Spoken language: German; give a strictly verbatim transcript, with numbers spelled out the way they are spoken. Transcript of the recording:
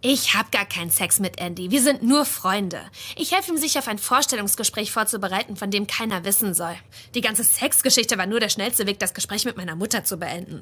Ich habe gar keinen Sex mit Andy. Wir sind nur Freunde. Ich helfe ihm, sich auf ein Vorstellungsgespräch vorzubereiten, von dem keiner wissen soll. Die ganze Sexgeschichte war nur der schnellste Weg, das Gespräch mit meiner Mutter zu beenden.